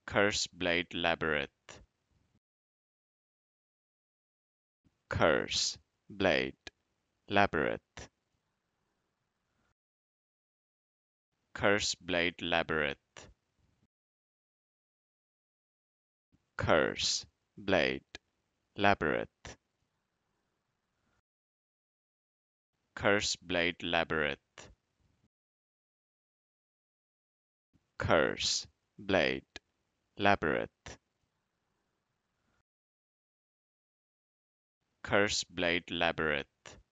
Curse Blade Labyrinth. Curse Blade Labyrinth. Curse Blade Labyrinth. Curse Blade Labyrinth. Curse Blade Labyrinth. Curse Blade Labyrinth. Curse Blade Labyrinth.